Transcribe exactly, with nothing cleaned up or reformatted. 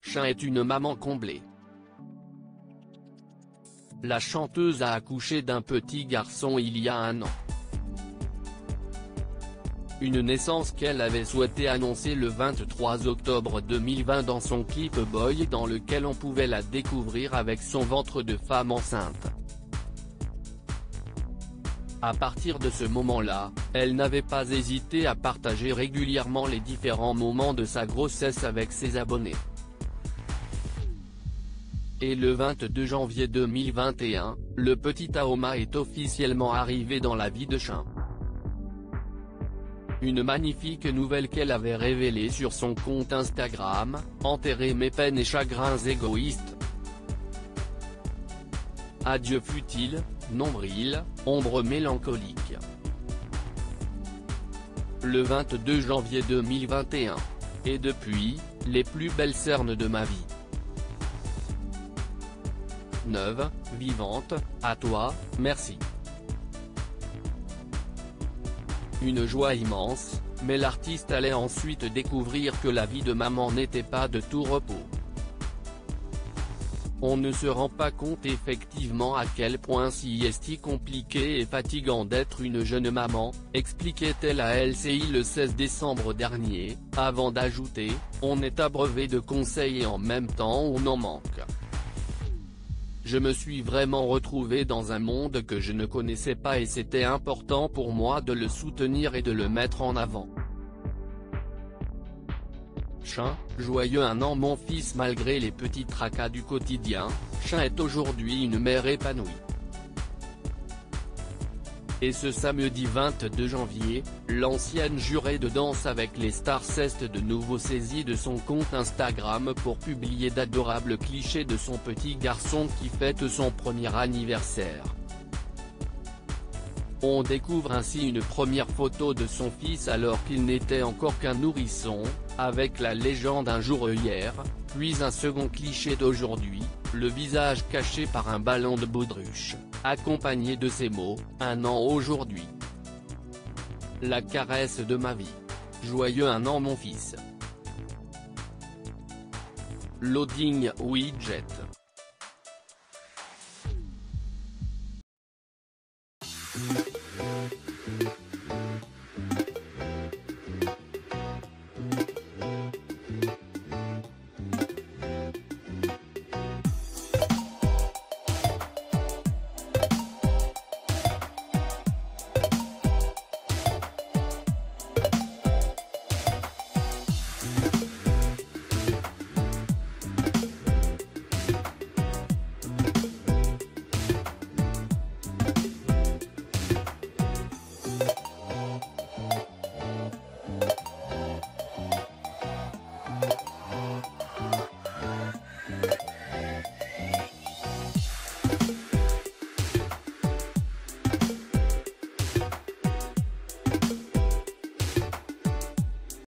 Chin est une maman comblée. La chanteuse a accouché d'un petit garçon il y a un an. Une naissance qu'elle avait souhaité annoncer le vingt-trois octobre deux mille vingt dans son clip Boy, dans lequel on pouvait la découvrir avec son ventre de femme enceinte. À partir de ce moment-là, elle n'avait pas hésité à partager régulièrement les différents moments de sa grossesse avec ses abonnés. Et le vingt-deux janvier deux mille vingt et un, le petit Aoma est officiellement arrivé dans la vie de Chin. Une magnifique nouvelle qu'elle avait révélée sur son compte Instagram, enterrer mes peines et chagrins égoïstes. Adieu futile, nombril, ombre mélancolique. Le vingt-deux janvier deux mille vingt et un. Et depuis, les plus belles cernes de ma vie. Neuve, vivante, à toi, merci. Une joie immense, mais l'artiste allait ensuite découvrir que la vie de maman n'était pas de tout repos. On ne se rend pas compte effectivement à quel point si est compliqué et fatigant d'être une jeune maman, expliquait-elle à L C I le seize décembre dernier, avant d'ajouter, on est abreuvé de conseils et en même temps on en manque. Je me suis vraiment retrouvée dans un monde que je ne connaissais pas et c'était important pour moi de le soutenir et de le mettre en avant. Chin, joyeux un an mon fils. Malgré les petits tracas du quotidien, Chin est aujourd'hui une mère épanouie. Et ce samedi vingt-deux janvier, l'ancienne jurée de Danse avec les stars s'est de nouveau saisie de son compte Instagram pour publier d'adorables clichés de son petit garçon qui fête son premier anniversaire. On découvre ainsi une première photo de son fils alors qu'il n'était encore qu'un nourrisson, avec la légende un jour hier, puis un second cliché d'aujourd'hui, le visage caché par un ballon de baudruche, accompagné de ces mots, un an aujourd'hui. La caresse de ma vie. Joyeux un an mon fils. Loading widget. Thank you.